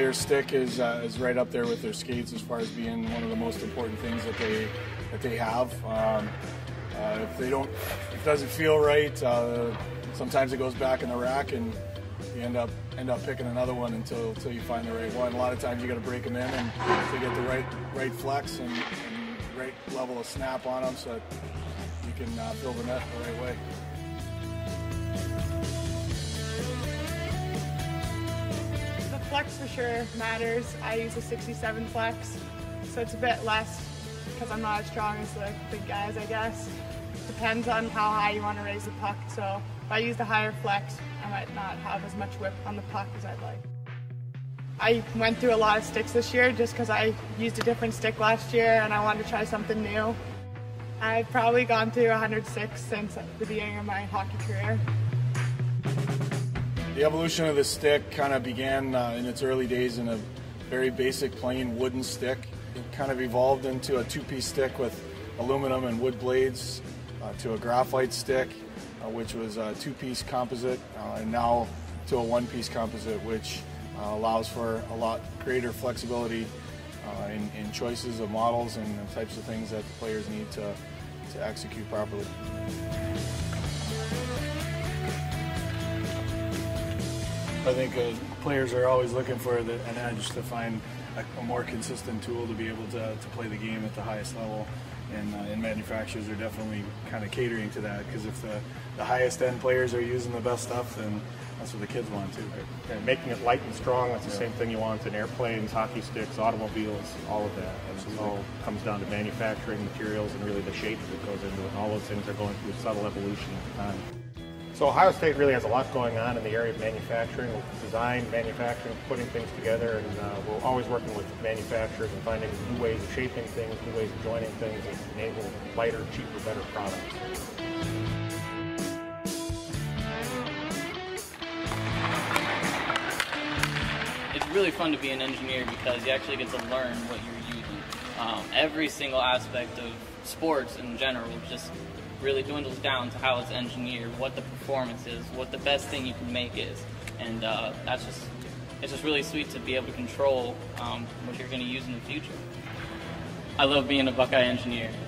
their stick is right up there with their skates as far as being one of the most important things that they have. If it doesn't feel right, sometimes it goes back in the rack and you end up picking another one until you find the right one. A lot of times you got to break them in and to get the right flex and right level of snap on them so that you can fill the net the right way. The flex for sure matters. I use a 67 flex, so it's a bit less because I'm not as strong as the big guys, I guess. Depends on how high you want to raise the puck, so if I use the higher flex, I might not have as much whip on the puck as I'd like. I went through a lot of sticks this year just because I used a different stick last year and I wanted to try something new. I've probably gone through 106 since the beginning of my hockey career. The evolution of the stick kind of began in its early days in a very basic plain wooden stick. It kind of evolved into a two-piece stick with aluminum and wood blades, to a graphite stick, which was a two-piece composite, and now to a one-piece composite, which allows for a lot greater flexibility in choices of models and the types of things that the players need to execute properly. I think players are always looking for an edge to find a more consistent tool to be able to play the game at the highest level. And manufacturers are definitely kind of catering to that, because if the highest end players are using the best stuff, then that's what the kids want too. And making it light and strong, that's the same thing you want in airplanes, hockey sticks, automobiles, all of that. And it all comes down to manufacturing materials and really the shape that goes into it. And all those things are going through subtle evolution at the time. So Ohio State really has a lot going on in the area of manufacturing, design, manufacturing, putting things together, and we're always working with manufacturers and finding new ways of shaping things, new ways of joining things, and enabling lighter, cheaper, better products. It's really fun to be an engineer because you actually get to learn what you're using. Every single aspect of sports in general just really dwindles down to how it's engineered, what the performance is, what the best thing you can make is, and it's just really sweet to be able to control what you're going to use in the future. I love being a Buckeye engineer.